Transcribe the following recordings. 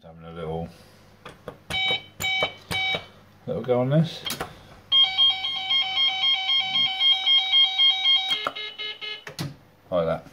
Having a little go on this. Like that.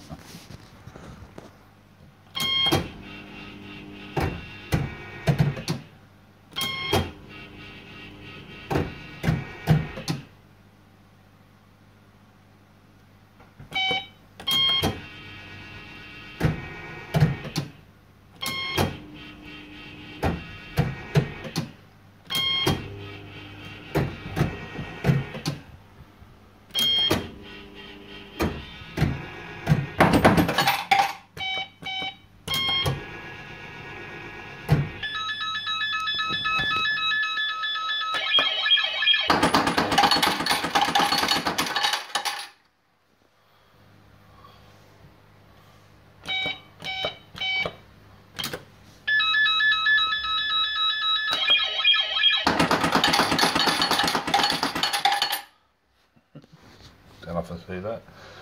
Don't often see that.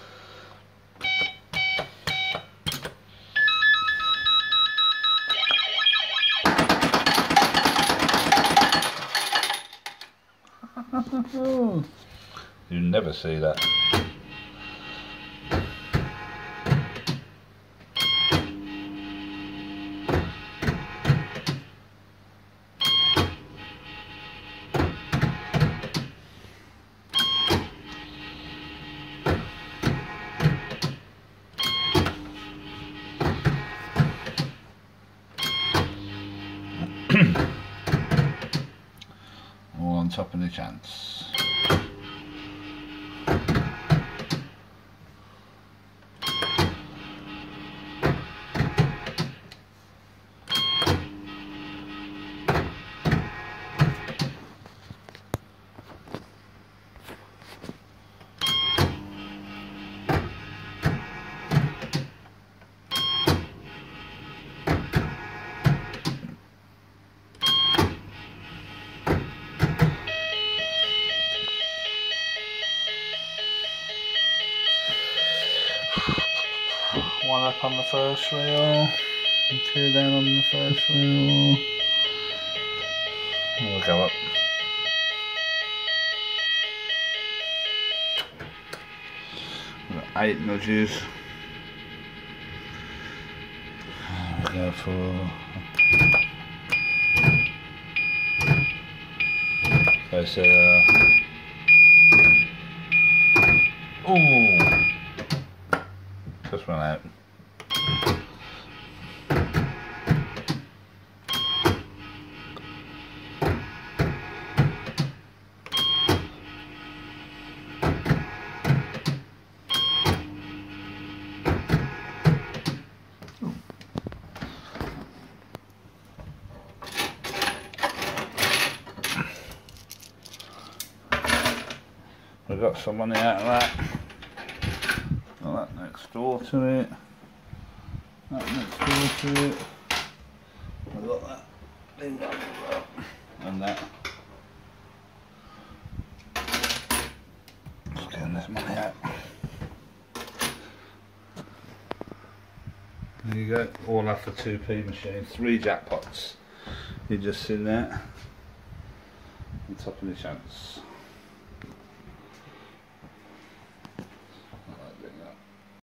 You never see that. All on Tuppenny Chance. One up on the first reel, and two down on the first reel. We'll go up. We've got 8 nudges. We'll go for ooh, just went out. We've got some money out of that. Got that next door to it. That next door to it. We've got that thing down there. And that. Just getting this money out. There you go. All after 2p machine. 3 jackpots. You just in there. On Tuppenny Chance.